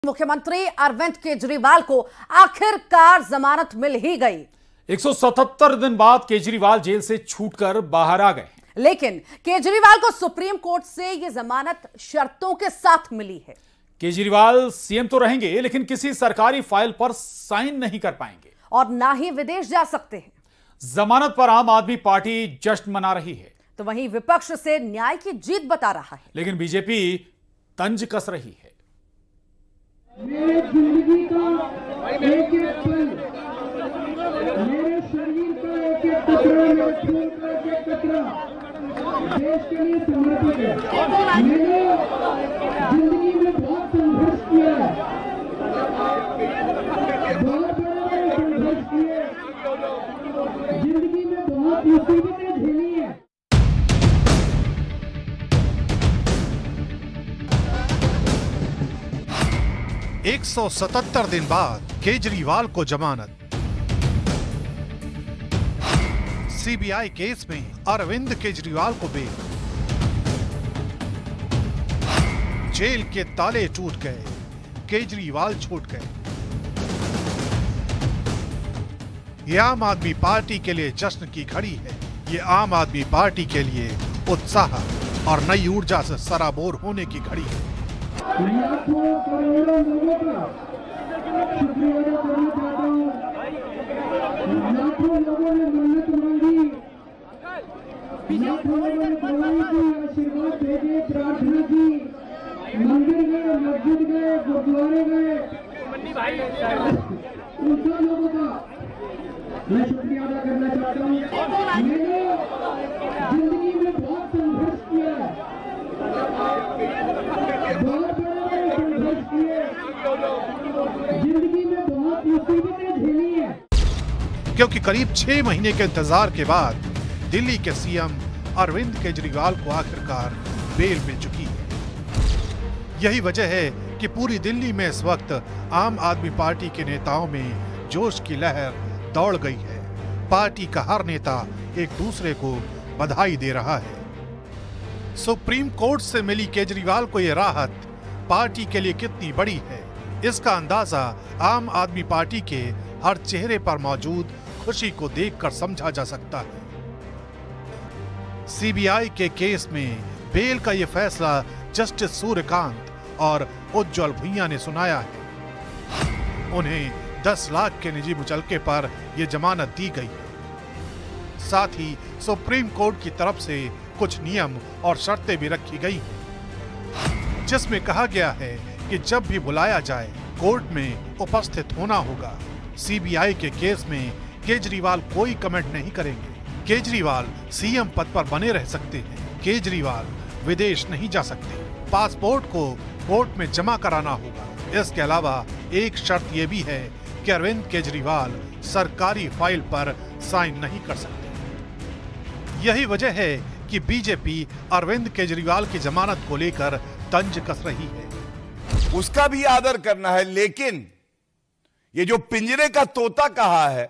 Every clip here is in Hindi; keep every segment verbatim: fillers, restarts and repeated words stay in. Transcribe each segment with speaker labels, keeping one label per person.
Speaker 1: मुख्यमंत्री अरविंद केजरीवाल को आखिरकार जमानत मिल ही गई।
Speaker 2: एक सौ सतहत्तर दिन बाद केजरीवाल जेल से छूटकर बाहर आ गए।
Speaker 1: लेकिन केजरीवाल को सुप्रीम कोर्ट से यह जमानत शर्तों के साथ मिली है।
Speaker 2: केजरीवाल सीएम तो रहेंगे, लेकिन किसी सरकारी फाइल पर साइन नहीं कर पाएंगे
Speaker 1: और ना ही विदेश जा सकते हैं।
Speaker 2: जमानत पर आम आदमी पार्टी जश्न मना रही है,
Speaker 1: तो वहीं विपक्ष से न्याय की जीत बता रहा है।
Speaker 2: लेकिन बीजेपी तंज कस रही है।
Speaker 3: मेरे जिंदगी का एक एक पल, मेरे शरीर का एक एक कतरा, मेरे खून का एक एक कतरा देश के लिए समर्पित है। मैंने जिंदगी में बहुत संघर्ष किया है, बहुत बड़े बड़े संघर्ष किए, जिंदगी में बहुत मुसीबतें झेली है।
Speaker 4: एक सौ सतहत्तर दिन बाद केजरीवाल को जमानत। सीबीआई केस में अरविंद केजरीवाल को बेल। जेल के ताले टूट गए, केजरीवाल छूट गए। ये आम आदमी पार्टी के लिए जश्न की घड़ी है। ये आम आदमी पार्टी के लिए उत्साह और नई ऊर्जा से सराबोर होने की घड़ी है।
Speaker 3: लाखों करोड़ों लोगों का शुक्रिया अदा करना चाहता हूँ। लाखों लोगों ने मन्नत मांगी, लाखों लोगों ने दुआएं की, आशीर्वाद भेजे, प्रार्थना की, मंदिर गए, मस्जिद गए, गुरुद्वारे गए। उन सब लोगों का मैं शुक्रिया अदा करना चाहता हूँ। मैंने जिंदगी में बहुत संघर्ष किया है, बहुत बड़े बड़े संघर्ष किए, जिंदगी में बहुत मुसीबतें झेली है।
Speaker 4: क्योंकि करीब छह महीने के इंतजार के बाद दिल्ली के सीएम अरविंद केजरीवाल को आखिरकार बेल मिल चुकी है। यही वजह है कि पूरी दिल्ली में इस वक्त आम आदमी पार्टी के नेताओं में जोश की लहर दौड़ गई है। पार्टी का हर नेता एक दूसरे को बधाई दे रहा है। सुप्रीम कोर्ट से मिली केजरीवाल को यह राहत पार्टी के लिए कितनी बड़ी है, इसका अंदाजा आम आदमी पार्टी के हर चेहरे पर मौजूद खुशी को देखकर समझा जा सकता है। सीबीआई के केस में बेल का यह फैसला जस्टिस सूर्यकांत और उज्जवल भुइयां ने सुनाया है। उन्हें दस लाख के निजी मुचलके पर यह जमानत दी गई है। साथ ही सुप्रीम कोर्ट की तरफ से कुछ नियम और शर्तें भी रखी गई हैं, जिसमें कहा गया है कि जब भी बुलाया जाए कोर्ट में उपस्थित होना होगा। सीबीआई के केस में केजरीवाल कोई कमेंट नहीं करेंगे। केजरीवाल सीएम पद पर बने रह सकते हैं। केजरीवाल विदेश नहीं जा सकते। पासपोर्ट को कोर्ट में जमा कराना होगा। इसके अलावा एक शर्त यह भी है कि अरविंद केजरीवाल सरकारी फाइल पर साइन नहीं कर सकते। यही वजह है कि बीजेपी अरविंद केजरीवाल की जमानत को लेकर तंज कस रही है।
Speaker 5: उसका भी आदर करना है, लेकिन ये जो पिंजरे का तोता कहा है,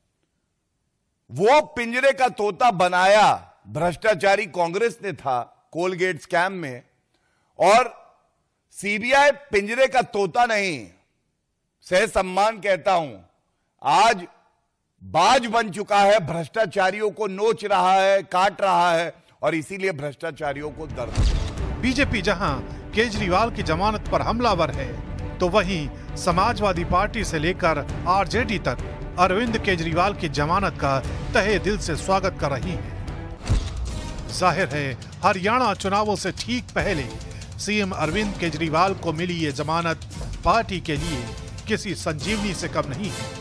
Speaker 5: वो पिंजरे का तोता बनाया भ्रष्टाचारी कांग्रेस ने था कोलगेट स्कैम में, और सीबीआई पिंजरे का तोता नहीं, सह सम्मान कहता हूं, आज बाज बन चुका है। भ्रष्टाचारियों को नोच रहा है, काट रहा है, और इसीलिए भ्रष्टाचारियों को दर्द।
Speaker 4: बीजेपी जहां केजरीवाल की जमानत पर हमलावर है, तो वहीं समाजवादी पार्टी से लेकर आरजेडी तक अरविंद केजरीवाल की जमानत का तहे दिल से स्वागत कर रही है। जाहिर है हरियाणा चुनावों से ठीक पहले सीएम अरविंद केजरीवाल को मिली ये जमानत पार्टी के लिए किसी संजीवनी से कम नहीं है।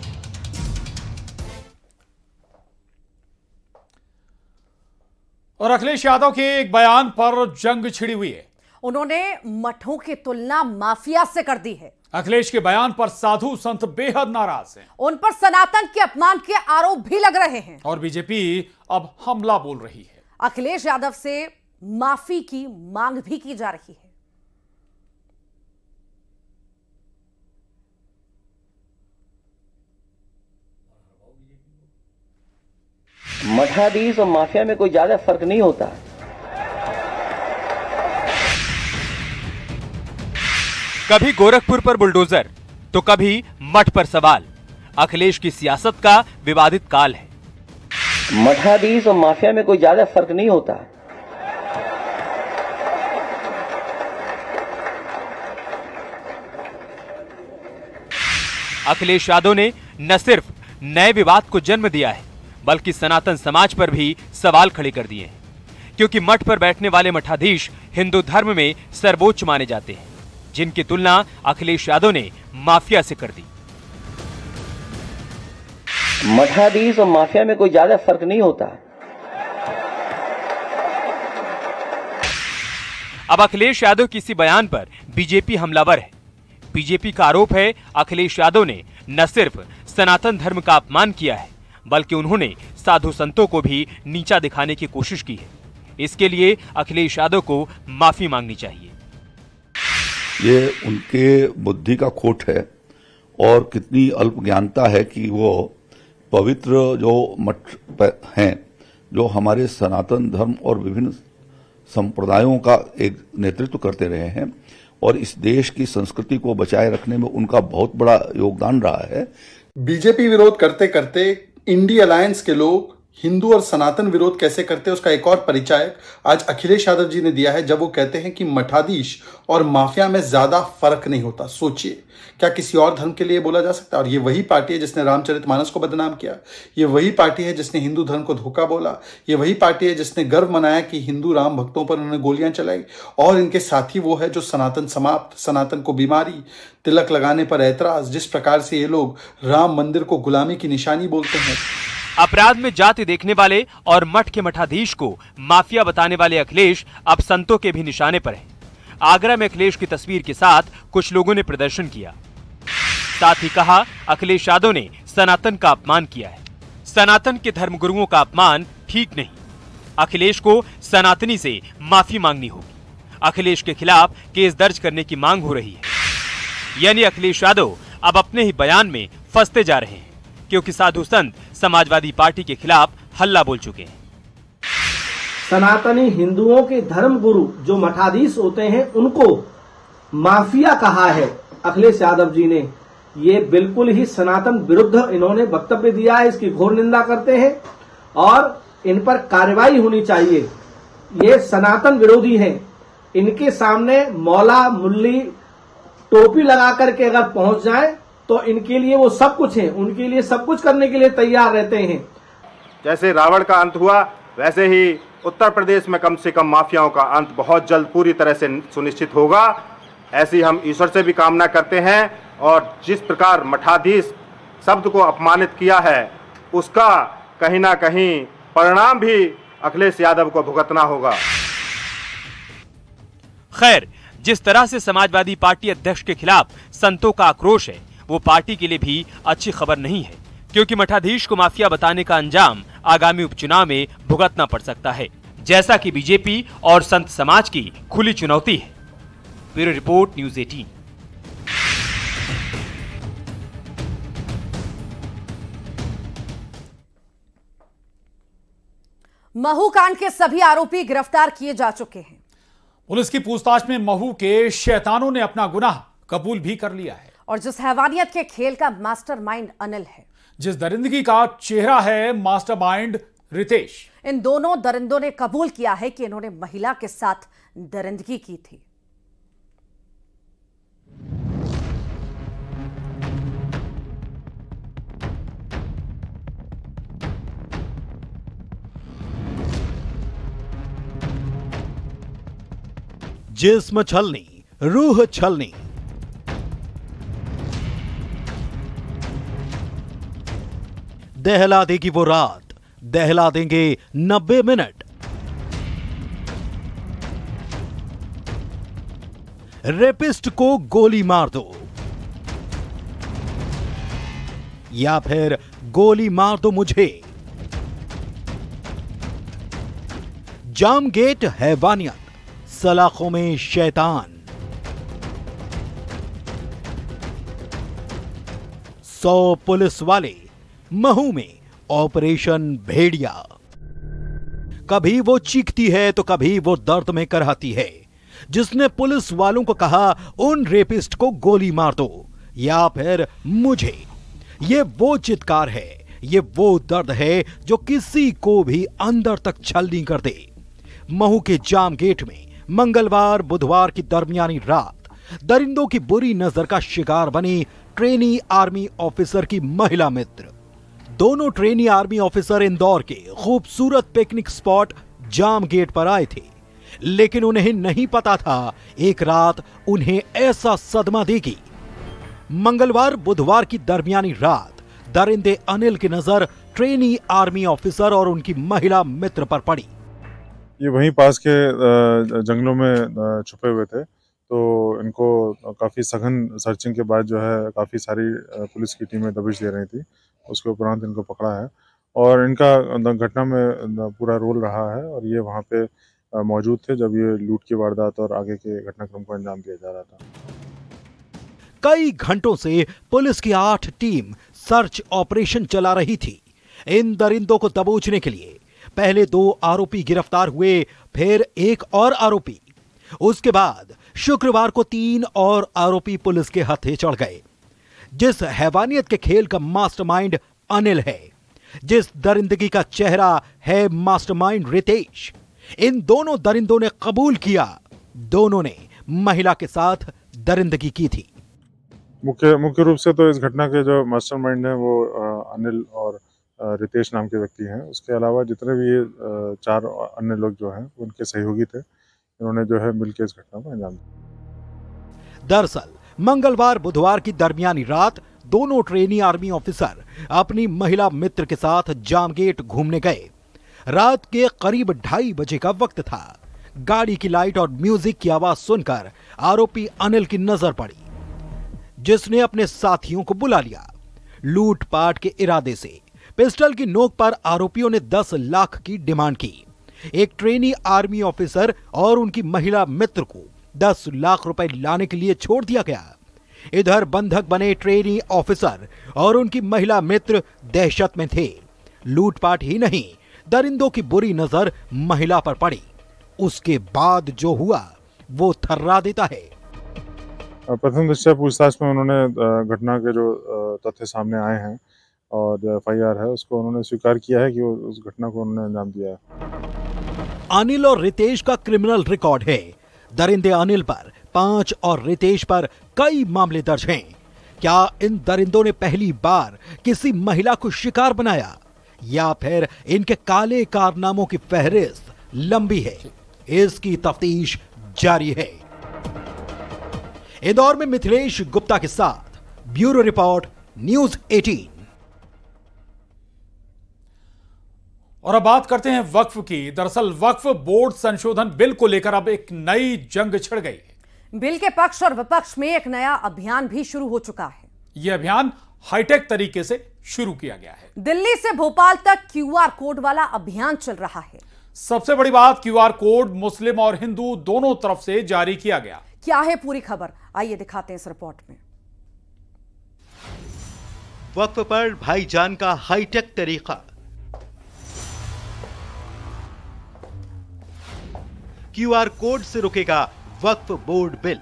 Speaker 2: और अखिलेश यादव के एक बयान पर जंग छिड़ी हुई है।
Speaker 1: उन्होंने मठों की तुलना माफिया से कर दी है।
Speaker 2: अखिलेश के बयान पर साधु संत बेहद नाराज हैं।
Speaker 1: उन पर सनातन के अपमान के आरोप भी लग रहे हैं
Speaker 2: और बीजेपी अब हमला बोल रही है।
Speaker 1: अखिलेश यादव से माफी की मांग भी की जा रही है।
Speaker 6: मठाधीश और माफिया में कोई ज्यादा फर्क नहीं होता।
Speaker 7: कभी गोरखपुर पर बुलडोजर तो कभी मठ पर सवाल। अखिलेश की सियासत का विवादित काल है।
Speaker 6: मठाधीश और माफिया में कोई ज्यादा फर्क नहीं होता।
Speaker 7: अखिलेश यादव ने न सिर्फ नए विवाद को जन्म दिया है, बल्कि सनातन समाज पर भी सवाल खड़े कर दिए हैं, क्योंकि मठ पर बैठने वाले मठाधीश हिंदू धर्म में सर्वोच्च माने जाते हैं, जिनकी तुलना अखिलेश यादव ने माफिया से कर दी।
Speaker 6: मठाधीश और माफिया में कोई ज्यादा फर्क नहीं होता।
Speaker 7: अब अखिलेश यादव की इसी बयान पर बीजेपी हमलावर है। बीजेपी का आरोप है अखिलेश यादव ने न सिर्फ सनातन धर्म का अपमान किया है, बल्कि उन्होंने साधु संतों को भी नीचा दिखाने की कोशिश की है। इसके लिए अखिलेश यादव को माफी मांगनी चाहिए।
Speaker 8: ये उनके बुद्धि का खोट है और कितनी अल्प ज्ञानता है कि वो पवित्र जो मठ हैं, जो हमारे सनातन धर्म और विभिन्न संप्रदायों का एक नेतृत्व करते रहे हैं और इस देश की संस्कृति को बचाए रखने में उनका बहुत बड़ा योगदान रहा है।
Speaker 9: बीजेपी विरोध करते करते इंडी अलायंस के लोग हिंदू और सनातन विरोध कैसे करते हैं उसका एक और परिचायक आज अखिलेश यादव जी ने दिया है, जब वो कहते हैं कि मठाधीश और माफिया में ज्यादा फर्क नहीं होता। सोचिए, क्या किसी और धर्म के लिए बोला जा सकता है? और ये वही पार्टी है जिसने रामचरितमानस को बदनाम किया, ये वही पार्टी है जिसने हिंदू धर्म को धोखा बोला, ये वही पार्टी है जिसने गर्व मनाया कि हिंदू राम भक्तों पर उन्होंने गोलियां चलाई, और इनके साथी वो है जो सनातन समाप्त, सनातन को बीमारी, तिलक लगाने पर ऐतराज, जिस प्रकार से ये लोग राम मंदिर को गुलामी की निशानी बोलते हैं।
Speaker 7: अपराध में जाति देखने वाले और मठ के मठाधीश को माफिया बताने वाले अखिलेश अब संतों के भी निशाने पर हैं। आगरा में अखिलेश की तस्वीर के साथ कुछ लोगों ने प्रदर्शन किया। साथ ही कहा अखिलेश यादव ने सनातन का अपमान किया है। सनातन के धर्मगुरुओं का अपमान ठीक नहीं। अखिलेश को सनातनी से माफी मांगनी होगी। अखिलेश के खिलाफ केस दर्ज करने की मांग हो रही है। यानी अखिलेश यादव अब अपने ही बयान में फंसते जा रहे हैं, क्योंकि साधु संत समाजवादी पार्टी के खिलाफ हल्ला बोल चुके हैं।
Speaker 10: सनातनी हिंदुओं के धर्म गुरु जो मठाधीश होते हैं उनको माफिया कहा है अखिलेश यादव जी ने। ये बिल्कुल ही सनातन विरुद्ध इन्होंने वक्तव्य दिया है, इसकी घोर निंदा करते हैं और इन पर कार्रवाई होनी चाहिए। ये सनातन विरोधी हैं। इनके सामने मौला मुल्ली टोपी लगा करके अगर पहुंच जाए तो इनके लिए वो सब कुछ है, उनके लिए सब कुछ करने के लिए तैयार रहते हैं।
Speaker 11: जैसे रावण का अंत हुआ, वैसे ही उत्तर प्रदेश में कम से कम माफियाओं का अंत बहुत जल्द पूरी तरह से सुनिश्चित होगा। ऐसी हम ईश्वर से भी कामना करते हैं। और जिस प्रकार मठाधीश शब्द को अपमानित किया है, उसका कहीं ना कहीं परिणाम भी अखिलेश यादव को भुगतना होगा।
Speaker 7: खैर, जिस तरह से समाजवादी पार्टी अध्यक्ष के खिलाफ संतों का आक्रोश है, वो पार्टी के लिए भी अच्छी खबर नहीं है, क्योंकि मठाधीश को माफिया बताने का अंजाम आगामी उपचुनाव में भुगतना पड़ सकता है, जैसा कि बीजेपी और संत समाज की खुली चुनौती है। ब्यूरो रिपोर्ट, न्यूज़ अठारह।
Speaker 1: महू कांड के सभी आरोपी गिरफ्तार किए जा चुके हैं।
Speaker 2: पुलिस की पूछताछ में महू के शैतानों ने अपना गुनाह कबूल भी कर लिया है।
Speaker 1: और जिस हैवानियत के खेल का मास्टरमाइंड अनिल है,
Speaker 2: जिस दरिंदगी का चेहरा है मास्टरमाइंड रितेश,
Speaker 1: इन दोनों दरिंदों ने कबूल किया है कि इन्होंने महिला के साथ दरिंदगी की थी।
Speaker 12: जिस्म छलनी, रूह छलनी, दहला देगी वो रात, दहला देंगे नब्बे मिनट। रेपिस्ट को गोली मार दो या फिर गोली मार दो मुझे। जाम गेट हैवानियत, सलाखों में शैतान। सौ पुलिस वाले महू में ऑपरेशन भेड़िया। कभी वो चीखती है तो कभी वो दर्द में कराहती है, जिसने पुलिस वालों को कहा उन रेपिस्ट को गोली मार दो या फिर मुझे। ये वो चित्कार है, ये वो दर्द है जो किसी को भी अंदर तक छलनी कर दे। महू के जाम गेट में मंगलवार बुधवार की दरमियानी रात दरिंदों की बुरी नजर का शिकार बनी ट्रेनी आर्मी ऑफिसर की महिला मित्र। दोनों ट्रेनी आर्मी ऑफिसर इंदौर के खूबसूरत पिकनिक स्पॉट जाम गेट पर आए थे, लेकिन उन्हें नहीं पता था एक रात उन्हें ऐसा सदमा देगी। मंगलवार बुधवार की दरमियानी रात दरिंदे अनिल की नजर ट्रेनी आर्मी ऑफिसर और उनकी महिला मित्र पर पड़ी।
Speaker 13: ये वहीं पास के जंगलों में छुपे हुए थे, तो इनको काफ़ी सघन सर्चिंग के बाद जो है काफ़ी सारी पुलिस की टीमें दबिश दे रही थी। उसके उपरांत इनको पकड़ा है और इनका घटना में पूरा रोल रहा है और ये वहाँ पे मौजूद थे जब ये लूट की वारदात और आगे के घटनाक्रम को अंजाम दिया जा रहा था।
Speaker 12: कई घंटों से पुलिस की आठ टीम सर्च ऑपरेशन चला रही थी इन दरिंदों को दबोचने के लिए। पहले दो आरोपी गिरफ्तार हुए, फिर एक और आरोपी। उसके बाद शुक्रवार को तीन और आरोपी पुलिस के हत्थे चढ़ गए। जिस हैवानियत के खेल का मास्टरमाइंड अनिल है, जिस दरिंदगी का चेहरा है मास्टरमाइंड रितेश, इन दोनों दरिंदों ने कबूल किया दोनों ने महिला के साथ दरिंदगी की थी।
Speaker 13: मुख्य मुख्य रूप से तो इस घटना के जो मास्टरमाइंड है वो अनिल और रितेश नाम के व्यक्ति हैं। उसके अलावा जितने भी ये चार अन्य लोग जो हैं उनके सहयोगी थे, इन्होंने जो है मिलकर इस घटना को अंजाम दिया।
Speaker 12: दरअसल मंगलवार बुधवार की दरमियानी रात दोनों ट्रेनी आर्मी ऑफिसर अपनी महिला मित्र के साथ जामगेट घूमने गए। रात के करीब ढाई बजे का वक्त था। गाड़ी की लाइट और म्यूजिक की आवाज सुनकर आरोपी अनिल की नजर पड़ी, जिसने अपने साथियों को बुला लिया। लूटपाट के इरादे से पिस्टल की नोक पर आरोपियों ने दस लाख की डिमांड की। एक ट्रेनी आर्मी ऑफिसर और उनकी महिला मित्र को दस लाख रुपए लाने के लिए छोड़ दिया गया। इधर बंधक बने ट्रेनी ऑफिसर और उनकी महिला मित्र दहशत में थे। लूटपाट ही नहीं, दरिंदों की बुरी नजर महिला पर पड़ी। उसके बाद जो हुआ वो थर्रा देता है।
Speaker 13: प्रथम दृष्टया पूछताछ में उन्होंने घटना के जो तथ्य सामने आए हैं और जो एफ आई आर है उसको उन्होंने स्वीकार किया है कि वो उस घटना को उन्होंने अंजाम दिया है।
Speaker 12: अनिल और रितेश का क्रिमिनल रिकॉर्ड है। दरिंदे अनिल पर पांच और रितेश पर कई मामले दर्ज हैं। क्या इन दरिंदों ने पहली बार किसी महिला को शिकार बनाया या फिर इनके काले कारनामों की फहरिस्त लंबी है? इसकी तफ्तीश जारी है। इंदौर में मिथिलेश गुप्ता के साथ ब्यूरो रिपोर्ट, न्यूज अठारह।
Speaker 2: और अब बात करते हैं वक्फ की। दरअसल वक्फ बोर्ड संशोधन बिल को लेकर अब एक नई जंग छिड़ गई है।
Speaker 1: बिल के पक्ष और विपक्ष में एक नया अभियान भी शुरू हो चुका है।
Speaker 2: यह अभियान हाईटेक तरीके से शुरू किया गया है।
Speaker 1: दिल्ली से भोपाल तक क्यूआर कोड वाला अभियान चल रहा है।
Speaker 2: सबसे बड़ी बात, क्यूआर कोड मुस्लिम और हिंदू दोनों तरफ से जारी किया गया।
Speaker 1: क्या है पूरी खबर, आइए दिखाते हैं इस रिपोर्ट में।
Speaker 12: वक्फ पर भाईजान का हाईटेक तरीका। क्यूआर कोड से रुकेगा वक्फ बोर्ड बिल।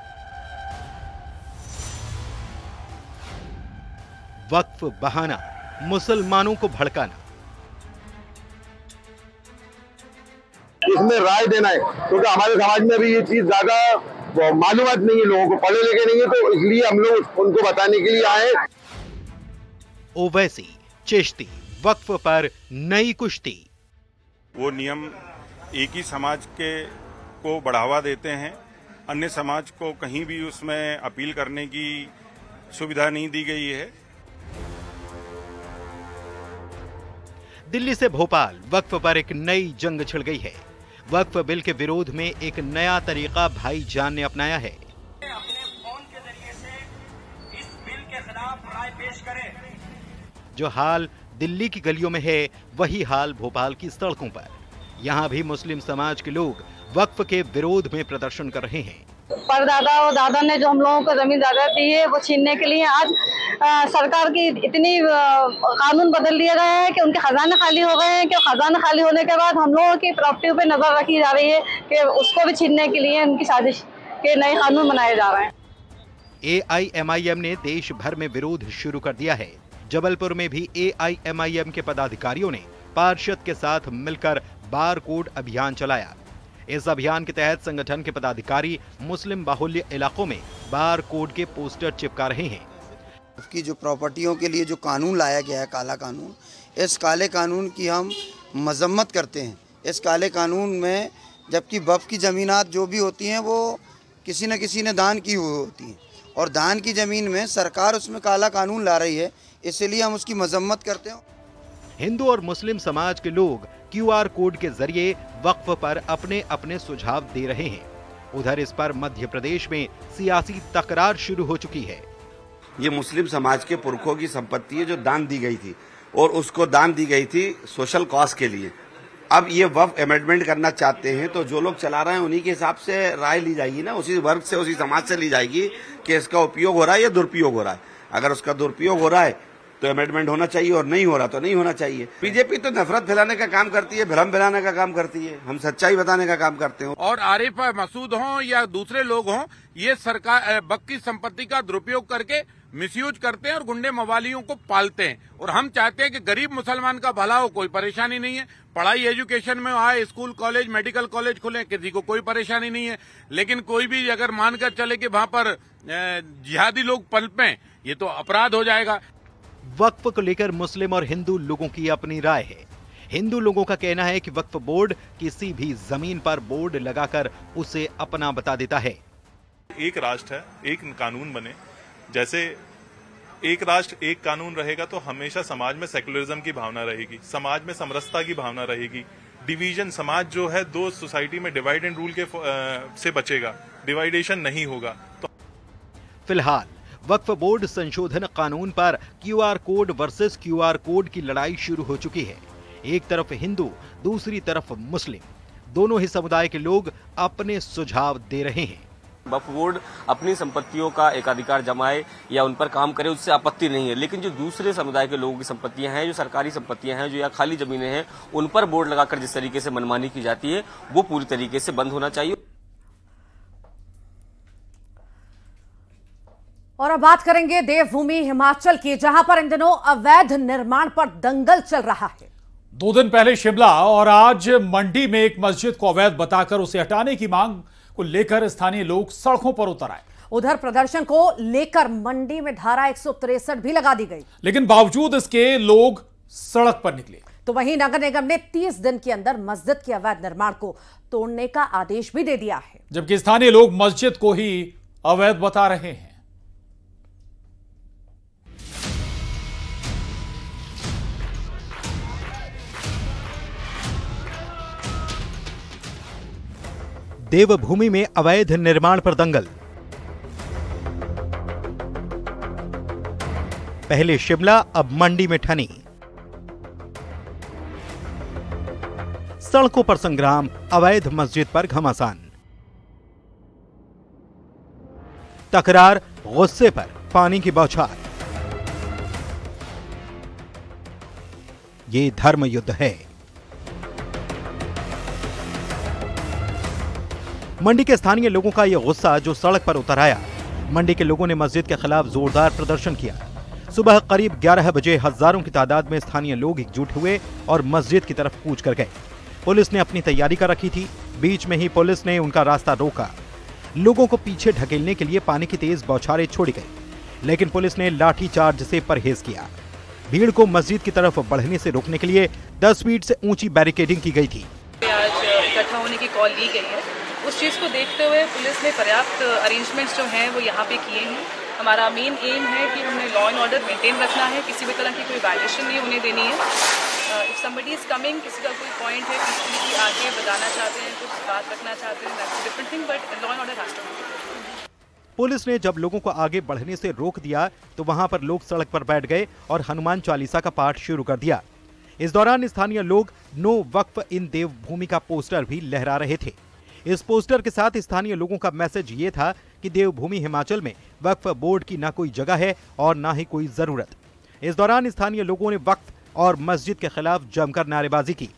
Speaker 12: वक्फ बहाना, मुसलमानों को भड़काना।
Speaker 14: इसमें राय देना है क्योंकि हमारे समाज में अभी ये चीज ज्यादा मालूमात नहीं है, लोगों को पढ़े लिखे नहीं है, तो इसलिए हम लोग उनको बताने के लिए आए।
Speaker 12: ओवैसी चिश्ती वक्फ पर नई कुश्ती।
Speaker 15: वो नियम एक ही समाज के को बढ़ावा देते हैं, अन्य समाज को कहीं भी उसमें अपील करने की सुविधा नहीं दी गई है।
Speaker 12: दिल्ली से भोपाल वक्फ पर एक नई जंग छिड़ गई है। वक्फ बिल के विरोध में एक नया तरीका भाईजान ने अपनाया है।
Speaker 16: अपने फोन के जरिए से इस बिल के खिलाफ राय पेश करें।
Speaker 12: जो हाल दिल्ली की गलियों में है, वही हाल भोपाल की सड़कों पर। यहाँ भी मुस्लिम समाज के लोग वक्फ के विरोध में प्रदर्शन कर रहे हैं।
Speaker 17: परदादा और दादा ने जो हम लोगों को जमीन जायदाद दी है वो छीनने के लिए आज आ, सरकार की इतनी आ, कानून बदल दिए गए हैं कि उनके खजाने खाली हो गए हैं कि खजाने खाली होने के बाद हम लोगों की प्रॉपर्टी पे नजर रखी जा रही है कि उसको भी छीनने के लिए उनकी साजिश के नए कानून बनाए जा रहे हैं।
Speaker 12: ए आई एम आई एम ने देश भर में विरोध शुरू कर दिया है। जबलपुर में भी ए आई एम आई एम के पदाधिकारियों ने पार्षद के साथ मिलकर बार कोड अभियान चलाया। इस अभियान के तहत संगठन के पदाधिकारी मुस्लिम बाहुल्य इलाकों में बार कोड के पोस्टर चिपका रहे हैं।
Speaker 18: की जो प्रॉपर्टियों के लिए जो कानून लाया गया है, काला कानून, इस काले कानून की हम मजम्मत करते हैं। इस काले कानून में जबकि वक्फ की ज़मीनात जो भी होती हैं वो किसी न किसी ने दान की हुई होती हैं और दान की ज़मीन में सरकार उसमें काला कानून ला रही है, इसलिए हम उसकी मजम्मत करते हैं।
Speaker 12: हिंदू और मुस्लिम समाज के लोग क्यू आर कोड के जरिए वक्फ पर अपने अपने सुझाव दे रहे हैं। उधर इस पर मध्य प्रदेश में सियासी तकरार शुरू हो चुकी है।
Speaker 19: ये मुस्लिम समाज के पुरखों की संपत्ति है जो दान दी गई थी और उसको दान दी गई थी सोशल कॉज के लिए। अब ये वक्फ अमेंडमेंट करना चाहते हैं तो जो लोग चला रहे हैं उन्हीं के हिसाब से राय ली जाएगी ना, उसी वर्ग से उसी समाज से ली जाएगी कि इसका उपयोग हो रहा है या दुरुपयोग हो रहा है। अगर उसका दुरुपयोग हो रहा है तो अमेंडमेंट होना चाहिए और नहीं हो रहा तो नहीं होना चाहिए। बीजेपी तो नफरत फैलाने का काम करती है, भ्रम फैलाने का काम करती है, हम सच्चाई बताने का काम करते हैं।
Speaker 20: और आरिफ मसूद हों या दूसरे लोग हों, ये सरकार वक्फ की संपत्ति का दुरुपयोग करके मिसयूज करते हैं और गुंडे मवालियों को पालते हैं। और हम चाहते हैं कि गरीब मुसलमान का भला हो, कोई परेशानी नहीं है। पढ़ाई एजुकेशन में आए, स्कूल कॉलेज मेडिकल कॉलेज खुले, किसी को कोई परेशानी नहीं है। लेकिन कोई भी अगर मानकर चले कि वहां पर जिहादी लोग पनपें, ये तो अपराध हो जाएगा।
Speaker 12: वक्फ को लेकर मुस्लिम और हिंदू लोगों की अपनी राय है। हिंदू लोगों का कहना है कि वक्फ बोर्ड किसी भी जमीन पर बोर्ड लगाकर उसे अपना बता देता है।
Speaker 21: एक राष्ट्र है, एक कानून बने। जैसे एक राष्ट्र एक कानून रहेगा तो हमेशा समाज में सेकुलरिज्म की भावना रहेगी, समाज में समरसता की भावना रहेगी। डिवीजन, समाज जो है दो सोसाइटी में डिवाइड एंड रूल के से बचेगा, डिवाइडेशन नहीं होगा। तो
Speaker 12: फिलहाल वक्फ बोर्ड संशोधन कानून पर Q R code versus Q R code की लड़ाई शुरू हो चुकी है। एक तरफ हिंदू, दूसरी तरफ मुस्लिम, दोनों ही समुदाय के लोग अपने सुझाव दे रहे हैं।
Speaker 22: वक्फ बोर्ड अपनी संपत्तियों का एकाधिकार जमाए या उन पर काम करे, उससे आपत्ति नहीं है। लेकिन जो दूसरे समुदाय के लोगों की संपत्तियां हैं, जो सरकारी संपत्तियां हैं, जो या खाली जमीनें हैं, उन पर बोर्ड लगाकर जिस तरीके से मनमानी की जाती है वो पूरी तरीके से बंद होना चाहिए।
Speaker 1: और अब बात करेंगे देवभूमि हिमाचल की, जहां पर इन दिनों अवैध निर्माण पर दंगल चल रहा है।
Speaker 2: दो दिन पहले शिमला और आज मंडी में एक मस्जिद को अवैध बताकर उसे हटाने की मांग को लेकर स्थानीय लोग सड़कों पर उतर आए।
Speaker 1: उधर प्रदर्शन को लेकर मंडी में धारा एक सौ तिरसठ भी लगा दी गई,
Speaker 2: लेकिन बावजूद इसके लोग सड़क पर निकले।
Speaker 1: तो वहीं नगर निगम ने तीस दिन के अंदर मस्जिद के अवैध निर्माण को तोड़ने का आदेश भी दे दिया है,
Speaker 2: जबकि स्थानीय लोग मस्जिद को ही अवैध बता रहे हैं।
Speaker 12: देवभूमि में अवैध निर्माण पर दंगल। पहले शिमला, अब मंडी में ठनी। सड़कों पर संग्राम, अवैध मस्जिद पर घमासान। तकरार, गुस्से पर पानी की बौछार। ये धर्म युद्ध है। मंडी के स्थानीय लोगों का यह गुस्सा जो सड़क पर उतर आया। मंडी के लोगों ने मस्जिद के खिलाफ जोरदार प्रदर्शन किया। सुबह करीब ग्यारह बजे हजारों की तादाद में स्थानीय लोग एकजुट हुए और मस्जिद की तरफ कूच कर गए। पुलिस ने अपनी तैयारी कर रखी थी। बीच में ही पुलिस ने उनका रास्ता रोका। लोगों को पीछे ढकेलने के लिए पानी की तेज बौछारें छोड़ी गई, लेकिन पुलिस ने लाठीचार्ज से परहेज किया। भीड़ को मस्जिद की तरफ बढ़ने से रोकने के लिए दस फीट से ऊंची बैरिकेडिंग की गई थी।
Speaker 23: आज इकट्ठा होने की कॉल ली गई है। उस चीज़ को देखते हुए पुलिस ने पर्याप्त अरेंजमेंट्स जो हैं वो यहाँ पे किए हैं। हमारा मेन एम है कि हमने लॉ एंड ऑर्डर मेंटेन रखना है, किसी भी तरह की कोई वायलेशन नहीं होने देनी है। इफ समबडी इज कमिंग, किसी का कोई पॉइंट है, किसी की आगे बताना चाहते हैं, कुछ बात रखना चाहते हैं, that's a different thing, but law and order has to be.
Speaker 12: Police ने जब लोगों को आगे बढ़ने से रोक दिया तो वहां पर लोग सड़क पर बैठ गए और हनुमान चालीसा का पाठ शुरू कर दिया। इस दौरान स्थानीय लोग नो वक्फ इन देवभूमि का पोस्टर भी लहरा रहे थे। इस पोस्टर के साथ स्थानीय लोगों का मैसेज ये था कि देवभूमि हिमाचल में वक्फ बोर्ड की ना कोई जगह है और ना ही कोई जरूरत। इस दौरान स्थानीय लोगों ने वक्फ और मस्जिद के खिलाफ जमकर नारेबाजी की।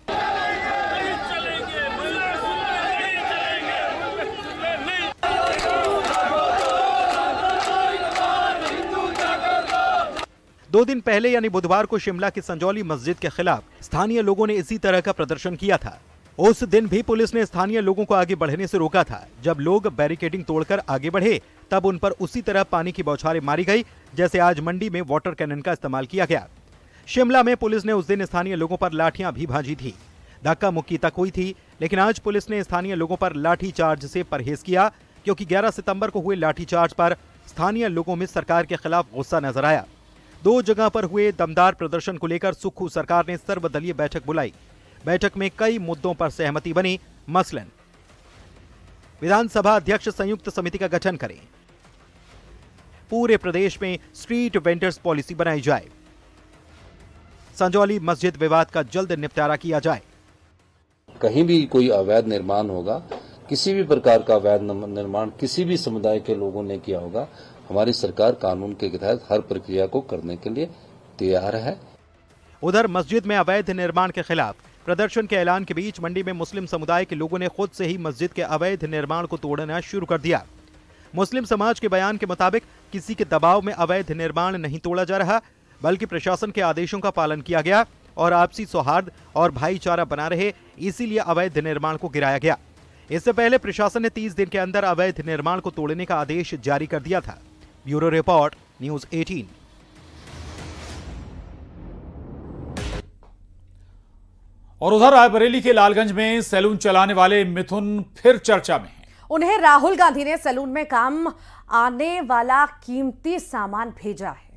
Speaker 12: दो दिन पहले यानी बुधवार को शिमला की संजौली मस्जिद के खिलाफ स्थानीय लोगों ने इसी तरह का प्रदर्शन किया था। उस दिन भी पुलिस ने स्थानीय लोगों को आगे बढ़ने से रोका था। जब लोग बैरिकेडिंग तोड़कर आगे बढ़े तब उन पर उसी तरह पानी की बौछारें मारी गई जैसे आज मंडी में वाटर कैनन का इस्तेमाल किया गया। शिमला में पुलिस ने उस दिन स्थानीय लोगों पर लाठियां भी भांजी थी, धक्का मुक्की तक हुई थी, लेकिन आज पुलिस ने स्थानीय लोगों पर लाठी चार्ज से परहेज किया क्योंकि ग्यारह सितंबर को हुए लाठी चार्ज पर स्थानीय लोगों में सरकार के खिलाफ गुस्सा नजर आया। दो जगह पर हुए दमदार प्रदर्शन को लेकर सुक्खू सरकार ने सर्वदलीय बैठक बुलाई। बैठक में कई मुद्दों पर सहमति बनी, मसलन विधानसभा अध्यक्ष संयुक्त समिति का गठन करें, पूरे प्रदेश में स्ट्रीट वेंडर्स पॉलिसी बनाई जाए, संजौली मस्जिद विवाद का जल्द निपटारा किया जाए।
Speaker 3: कहीं भी कोई अवैध निर्माण होगा, किसी भी प्रकार का अवैध निर्माण किसी भी समुदाय के लोगों ने किया होगा, हमारी सरकार कानून के तहत हर प्रक्रिया को करने के लिए तैयार है।
Speaker 12: उधर मस्जिद में अवैध निर्माण के खिलाफ प्रदर्शन के ऐलान के बीच मंडी में मुस्लिम समुदाय के लोगों ने खुद से ही मस्जिद के अवैध निर्माण को तोड़ना शुरू कर दिया। मुस्लिम समाज के बयान के मुताबिक किसी के दबाव में अवैध निर्माण नहीं तोड़ा जा रहा, बल्कि प्रशासन के आदेशों का पालन किया गया और आपसी सौहार्द और भाईचारा बना रहे, इसीलिए अवैध निर्माण को गिराया गया। इससे पहले प्रशासन ने तीस दिन के अंदर अवैध निर्माण को तोड़ने का आदेश जारी कर दिया था। ब्यूरो रिपोर्ट, न्यूज़ अठारह।
Speaker 2: और उधर रायबरेली के लालगंज में सैलून चलाने वाले मिथुन फिर चर्चा में हैं।
Speaker 1: उन्हें राहुल गांधी ने सैलून में काम आने वाला कीमती सामान भेजा है।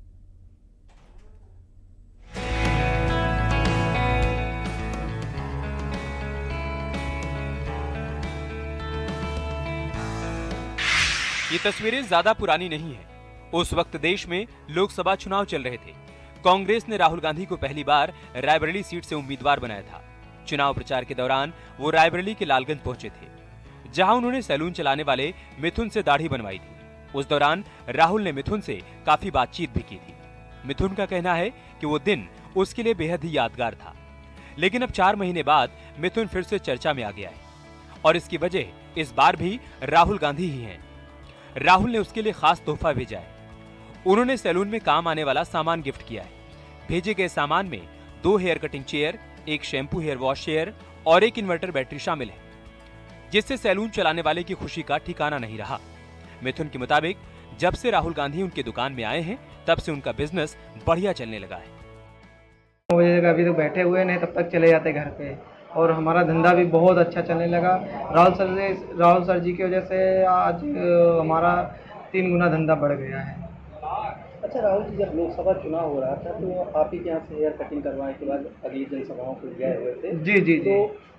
Speaker 7: ये तस्वीरें ज्यादा पुरानी नहीं है। उस वक्त देश में लोकसभा चुनाव चल रहे थे। कांग्रेस ने राहुल गांधी को पहली बार रायबरेली सीट से उम्मीदवार बनाया था। चुनाव प्रचार के दौरान वो रायबरेली के लालगंज पहुंचे थे, जहां उन्होंने सैलून चलाने वाले मिथुन से दाढ़ी बनवाई थी। उस दौरान राहुल ने मिथुन से काफी बातचीत भी की थी। मिथुन का कहना है कि वो दिन उसके लिए बेहद ही यादगार था। लेकिन अब चार महीने बाद मिथुन फिर से चर्चा में आ गया है और इसकी वजह इस बार भी राहुल गांधी ही हैं। राहुल ने उसके लिए खास तोहफा भेजा है। उन्होंने सैलून में काम आने वाला सामान गिफ्ट किया है। भेजे गए सामान में दो हेयर कटिंग चेयर, एक शैम्पू हेयर वॉश चेयर और एक इन्वर्टर बैटरी शामिल है, जिससे सैलून चलाने वाले की खुशी का ठिकाना नहीं रहा। मिथुन के मुताबिक जब से राहुल गांधी उनके दुकान में आए हैं तब से उनका बिजनेस बढ़िया चलने लगा है।
Speaker 10: अभी तो बैठे हुए नहीं, तब तक चले जाते घर पे और हमारा धंधा भी बहुत अच्छा चलने लगा। राहुल सर ने राहुल सर जी की वजह से आज हमारा तीन गुना धंधा बढ़ गया है।
Speaker 4: अच्छा राहुल जी, जब लोकसभा चुनाव हो रहा था तो आप ही के यहाँ से हेयर कटिंग करवाने के बाद अगली जनसभाओं को गए हुए थे।
Speaker 10: जी जी जी।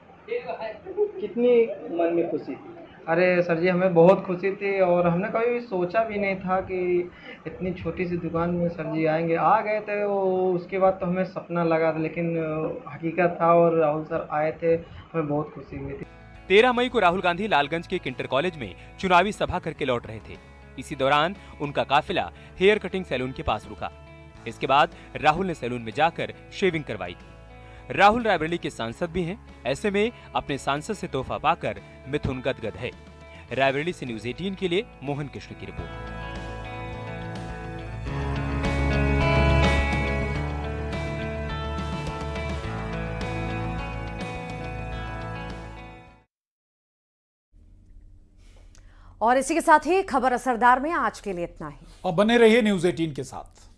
Speaker 4: तो कितनी मन में खुशी थी?
Speaker 10: अरे सर जी, हमें बहुत खुशी थी और हमने कभी भी सोचा भी नहीं था कि इतनी छोटी सी दुकान में सर जी आएंगे। आ गए थे वो, उसके बाद तो हमें सपना लगा था, लेकिन हकीकत था और राहुल सर आए थे, हमें बहुत खुशी हुई थी।
Speaker 7: तेरह मई को राहुल गांधी लालगंज के इंटर कॉलेज में चुनावी सभा करके लौट रहे थे। इसी दौरान उनका काफिला हेयर कटिंग सैलून के पास रुका। इसके बाद राहुल ने सैलून में जाकर शेविंग करवाई थी। राहुल रायबरेली के सांसद भी हैं। ऐसे में अपने सांसद से तोहफा पाकर मिथुन गदगद है। रायबरेली से न्यूज़ अठारह के लिए मोहन कृष्ण की रिपोर्ट।
Speaker 1: और इसी के साथ ही खबर असरदार में आज के लिए इतना ही।
Speaker 2: और बने रहिए न्यूज़ अठारह के साथ।